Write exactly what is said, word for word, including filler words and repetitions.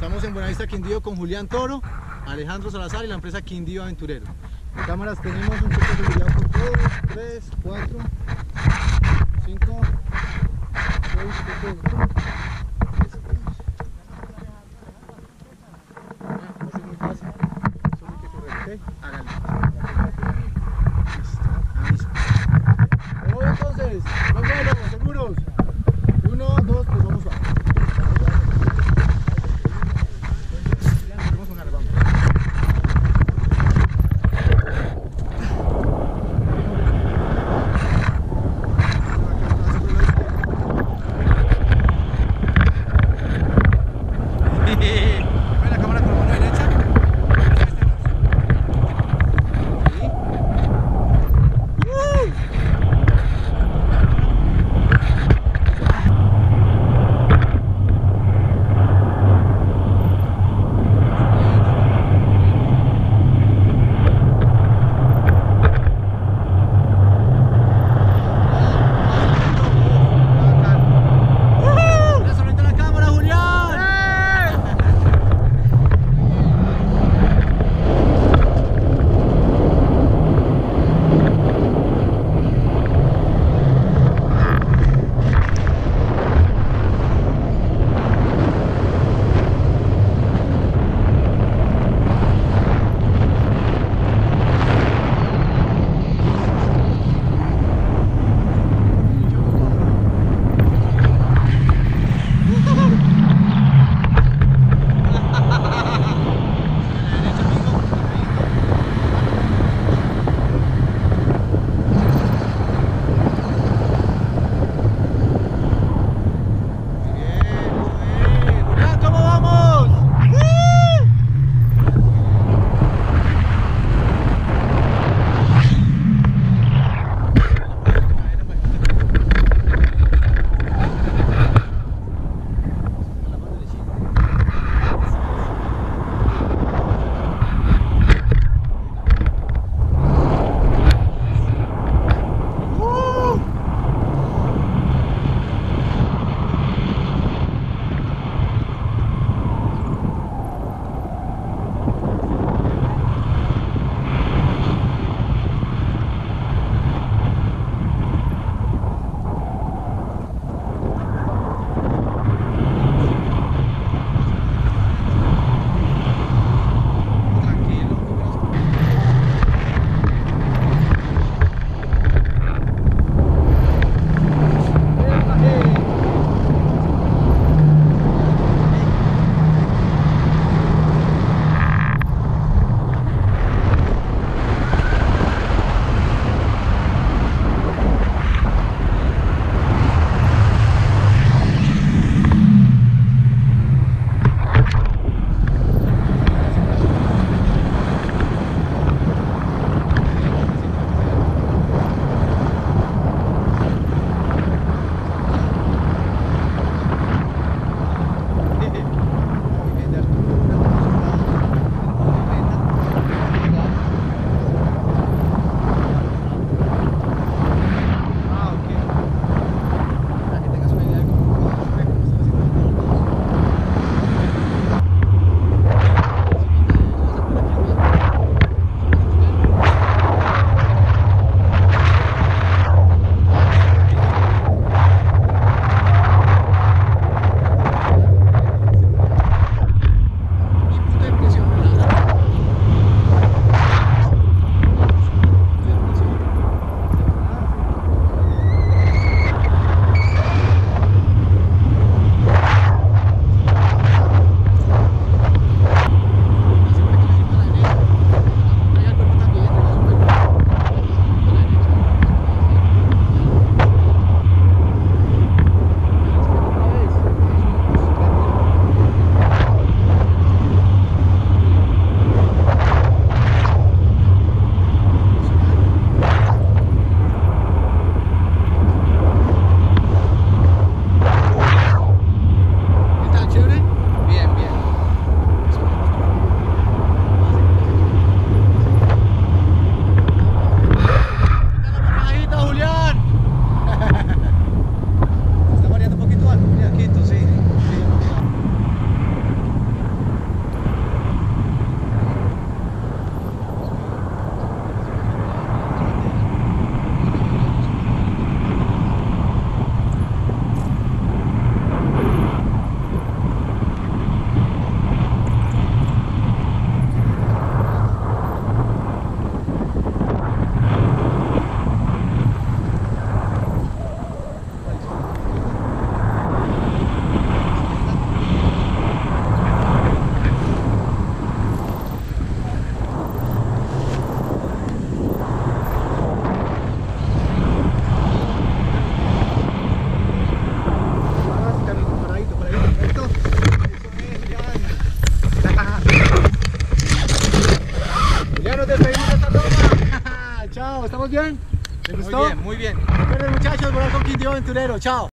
Estamos en Buenavista Quindío con Julián Toro, Alejandro Salazar y la empresa Quindío Aventurero. En cámaras tenemos un cheque de seguridad por todos, tres, cuatro, cinco, seis, siete, ocho. Ah, es muy fácil. Solo hay que correr, ¿ok? Háganlo. Listo. Pero entonces, los vuelos, seguros. Uno, dos, pues vamos a. ¿Estamos bien? ¿Les gustó? Muy bien, muy bien. Recuerden muchachos, volar con Quindío Aventurero. Chao.